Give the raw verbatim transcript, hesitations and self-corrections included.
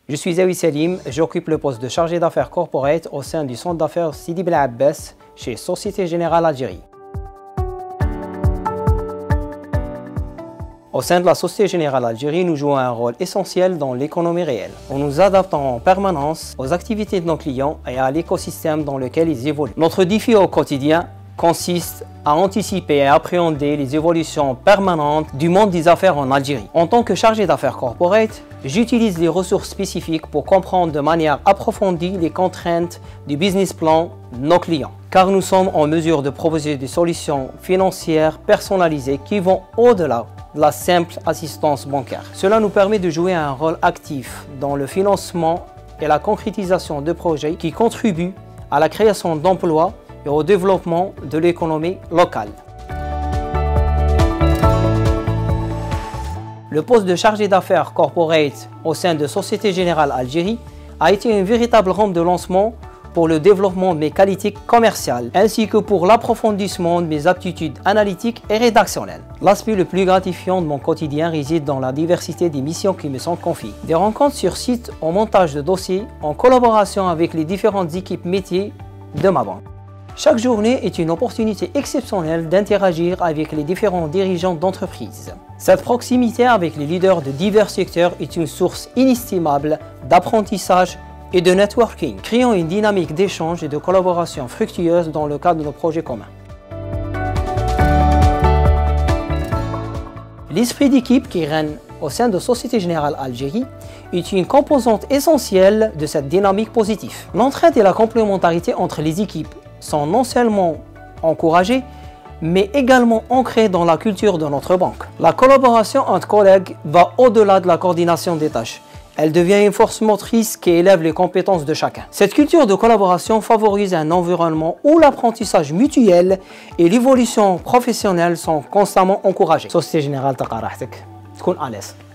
Je suis Zawi Salim, j'occupe le poste de chargé d'affaires corporate au sein du centre d'affaires Sidi Bel Abbas chez Société Générale Algérie. Au sein de la Société Générale Algérie, nous jouons un rôle essentiel dans l'économie réelle. On nous adapte en permanence aux activités de nos clients et à l'écosystème dans lequel ils évoluent. Notre défi au quotidien consiste à anticiper et appréhender les évolutions permanentes du monde des affaires en Algérie. En tant que chargé d'affaires corporate, j'utilise les ressources spécifiques pour comprendre de manière approfondie les contraintes du business plan de nos clients, car nous sommes en mesure de proposer des solutions financières personnalisées qui vont au-delà de la simple assistance bancaire. Cela nous permet de jouer un rôle actif dans le financement et la concrétisation de projets qui contribuent à la création d'emplois et au développement de l'économie locale. Le poste de chargé d'affaires corporate au sein de Société Générale Algérie a été une véritable rampe de lancement pour le développement de mes qualités commerciales, ainsi que pour l'approfondissement de mes aptitudes analytiques et rédactionnelles. L'aspect le plus gratifiant de mon quotidien réside dans la diversité des missions qui me sont confiées. Des rencontres sur site au montage de dossiers en collaboration avec les différentes équipes métiers de ma banque. Chaque journée est une opportunité exceptionnelle d'interagir avec les différents dirigeants d'entreprise. Cette proximité avec les leaders de divers secteurs est une source inestimable d'apprentissage et de networking, créant une dynamique d'échange et de collaboration fructueuse dans le cadre de nos projets communs. L'esprit d'équipe qui règne au sein de Société Générale Algérie est une composante essentielle de cette dynamique positive. L'entraide et la complémentarité entre les équipes sont non seulement encouragées, mais également ancrées dans la culture de notre banque. La collaboration entre collègues va au-delà de la coordination des tâches. Elle devient une force motrice qui élève les compétences de chacun. Cette culture de collaboration favorise un environnement où l'apprentissage mutuel et l'évolution professionnelle sont constamment encouragés. Société Générale, تقع راحتك، تكون à l'aise.